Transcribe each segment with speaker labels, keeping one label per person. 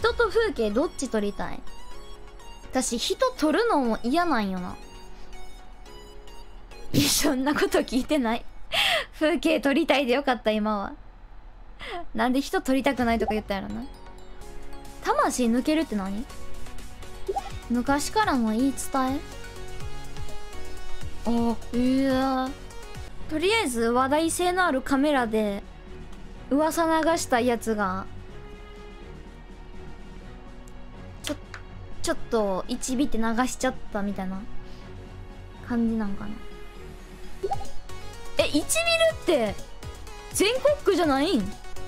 Speaker 1: 人と風景どっち撮りたい？私人撮るのも嫌なんよな。いや、そんなこと聞いてない。風景撮りたいでよかった。今はなんで人撮りたくないとか言ったやろな。魂抜けるって何？昔からの言い伝え？あ、いや、とりあえず話題性のあるカメラで噂流したやつがちょっと1ビって流しちゃったみたいな感じなんかな。え、1ビルって全国区じゃないん？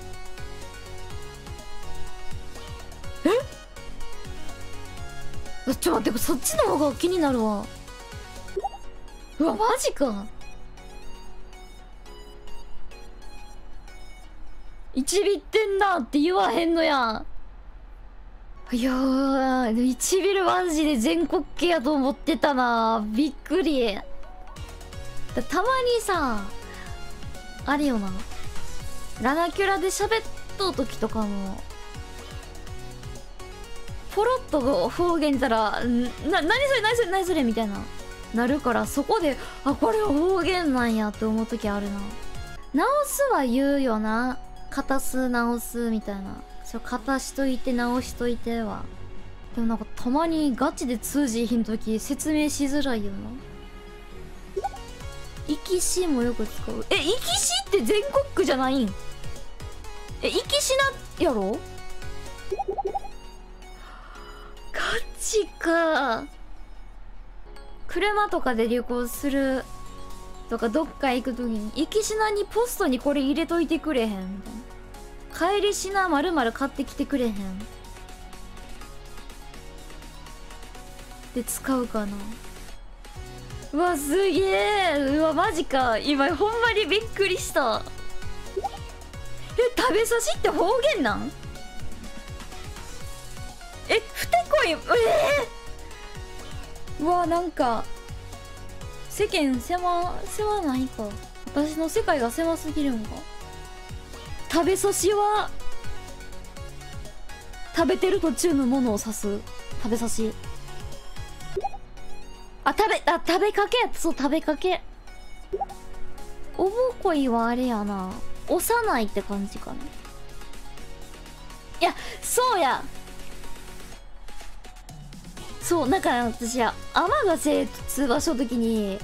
Speaker 1: え？ちょっと待って、そっちの方が気になるわ。うわ、マジか。1ビってんなって言わへんのや。いやー、1ビルマジで全国系やと思ってたな。びっくり。たまにさ、あれよな、ラナキュラで喋っとう時とかもポロッと方言出たら何それ何それ何それみたいななるから、そこであ、これ方言なんやって思う時あるな。直すは言うよな。片す直すみたいな。片しといて直しといては。でもなんかたまにガチで通じひん時説明しづらいよな。生きしもよく使う。え、生きしって全国区じゃないん？え、生きしなやろ？ガチか。車とかで旅行するとかどっか行くときに生きしなにポストにこれ入れといてくれへんみたいな。帰りしなまるまる買ってきてくれへんで使うかな。うわ、すげえ。うわ、マジか。今ほんまにびっくりした。え、食べさしって方言なん？え、ふてこい。うわ、なんか世間狭ないか。私の世界が狭すぎるんか。食べさしは食べてる途中のものを指す食べさし。食べかけ。そう、食べかけ。おぼこいはあれやな、幼いって感じかな。いや、そうや。そう、だから私は天ヶ瀬通話した時に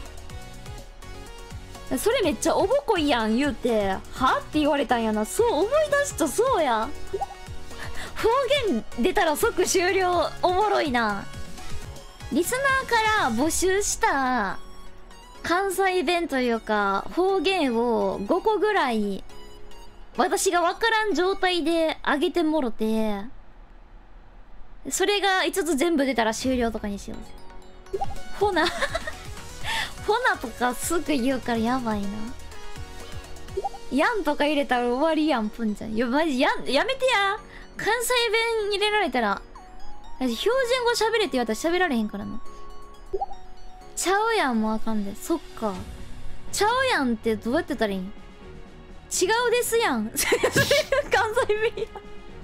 Speaker 1: それめっちゃおぼこいやん言うて、はって言われたんやな。そう思い出した。そうや、方言出たら即終了。おもろいな。リスナーから募集した関西弁というか方言を5個ぐらい私が分からん状態で上げてもろて、それが5つ全部出たら終了とかにしよう。ほなほなとかすぐ言うからやばいな。やんとか入れたら終わりやん、ぷんちゃん。いや、マジやめてや。関西弁入れられたら標準語喋れって言われたら喋られへんからな。ちゃうやんもあかんで。そっか。ちゃうやんってどうやってたらいいん？違うですやん。関西弁や。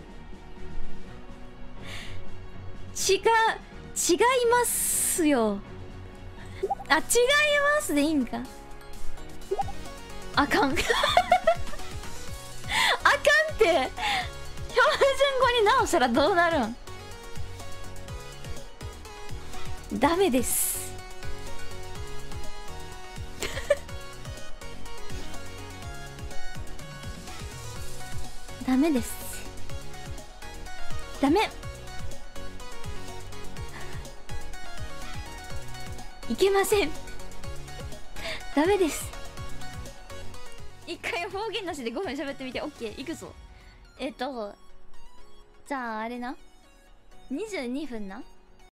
Speaker 1: 違いますよ。あ、違いますでいいんか。あかん。あかんって。標準語に直したらどうなるん？ダメです。ダメです。ダメ。いけません。ダメです。一回方言なしで5分喋ってみて。オッケー、いくぞ。じゃああれな、22分な。